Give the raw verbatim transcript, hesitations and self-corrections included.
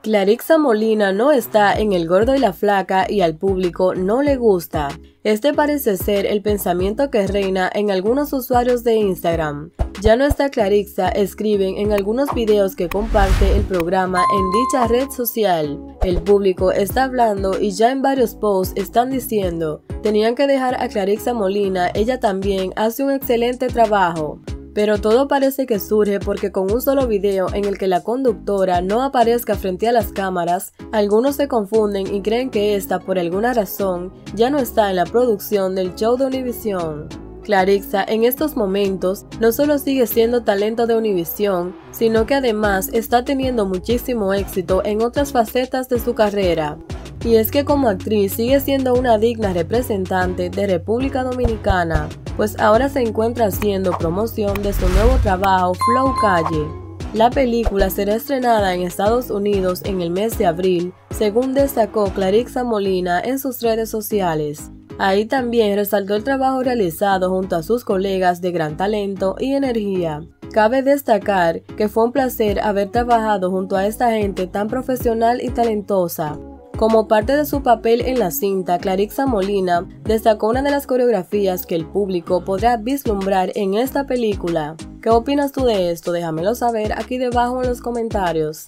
Clarixa Molina no está en El Gordo y la Flaca y al público no le gusta. Este parece ser el pensamiento que reina en algunos usuarios de Instagram. Ya no está Clarixa, escriben en algunos videos que comparte el programa en dicha red social. El público está hablando y ya en varios posts están diciendo: tenían que dejar a Clarixa Molina, ella también hace un excelente trabajo. Pero todo parece que surge porque con un solo video en el que la conductora no aparezca frente a las cámaras, algunos se confunden y creen que esta, por alguna razón, ya no está en la producción del show de Univisión. Clarixa en estos momentos no solo sigue siendo talento de Univisión, sino que además está teniendo muchísimo éxito en otras facetas de su carrera. Y es que como actriz sigue siendo una digna representante de República Dominicana, pues ahora se encuentra haciendo promoción de su nuevo trabajo Flow Calle. La película será estrenada en Estados Unidos en el mes de abril, según destacó Clarixa Molina en sus redes sociales. Ahí también resaltó el trabajo realizado junto a sus colegas de gran talento y energía. Cabe destacar que fue un placer haber trabajado junto a esta gente tan profesional y talentosa. Como parte de su papel en la cinta, Clarixa Molina destacó una de las coreografías que el público podrá vislumbrar en esta película. ¿Qué opinas tú de esto? Déjamelo saber aquí debajo en los comentarios.